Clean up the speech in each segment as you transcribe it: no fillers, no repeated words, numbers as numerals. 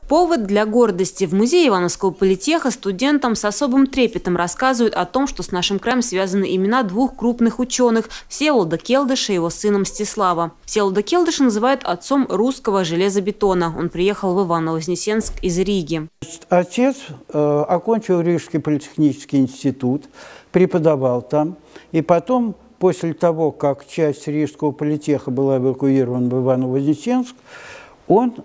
Повод для гордости. В музее Ивановского политеха студентам с особым трепетом рассказывают о том, что с нашим краем связаны имена двух крупных ученых – Всеволода Келдыша и его сына Мстислава. Всеволода Келдыша называют отцом русского железобетона. Он приехал в Иваново-Вознесенск из Риги. Отец окончил Рижский политехнический институт, преподавал там. И потом, после того, как часть Рижского политеха была эвакуирована в Иваново-Вознесенск, он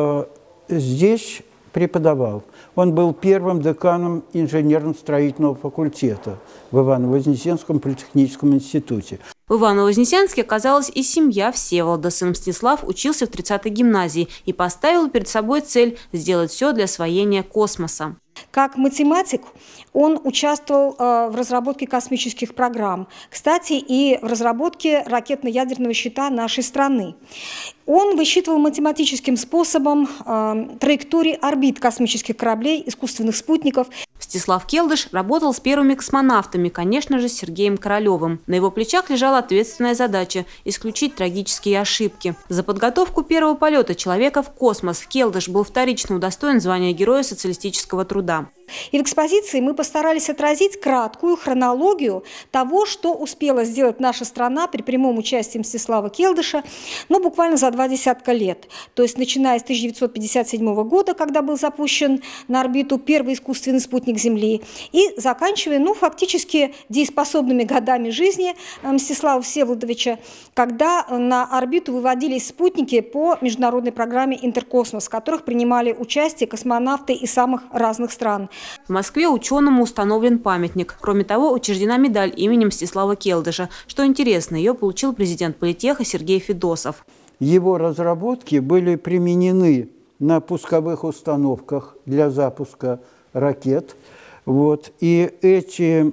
здесь преподавал. Он был первым деканом инженерно-строительного факультета в Иваново-Вознесенском политехническом институте. В Иваново-Вознесенске оказалась и семья Всеволода. Сын Мстислав учился в 30-й гимназии и поставил перед собой цель сделать все для освоения космоса. Как математик он участвовал в разработке космических программ, кстати, и в разработке ракетно-ядерного щита нашей страны. Он высчитывал математическим способом траектории орбит космических кораблей, искусственных спутников. Мстислав Келдыш работал с первыми космонавтами, конечно же, с Сергеем Королевым. На его плечах лежала ответственная задача – исключить трагические ошибки. За подготовку первого полета человека в космос Келдыш был вторично удостоен звания Героя социалистического труда. И в экспозиции мы постарались отразить краткую хронологию того, что успела сделать наша страна при прямом участии Мстислава Келдыша, буквально за 20 лет. То есть начиная с 1957 года, когда был запущен на орбиту первый искусственный спутник Земли, и заканчивая, фактически дееспособными годами жизни Мстислава Всеволодовича, когда на орбиту выводились спутники по международной программе «Интеркосмос», в которых принимали участие космонавты из самых разных стран. В Москве ученому установлен памятник. Кроме того, учреждена медаль именем Мстислава Келдыша. Что интересно, ее получил президент политеха Сергей Федосов. Его разработки были применены на пусковых установках для запуска ракет. И эти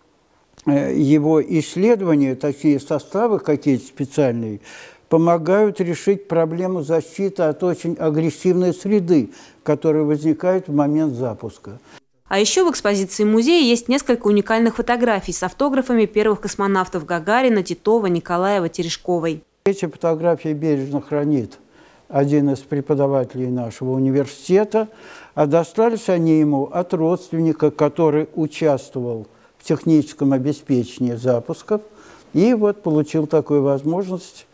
его исследования, такие составы какие-то специальные, помогают решить проблему защиты от очень агрессивной среды, которая возникает в момент запуска. А еще в экспозиции музея есть несколько уникальных фотографий с автографами первых космонавтов Гагарина, Титова, Николаева, Терешковой. Эти фотографии бережно хранит один из преподавателей нашего университета, а достались они ему от родственника, который участвовал в техническом обеспечении запусков и получил такую возможность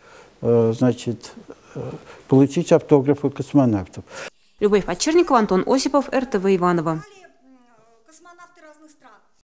получить автографы космонавтов. Любовь Подчерникова, Антон Осипов, РТВ Иваново.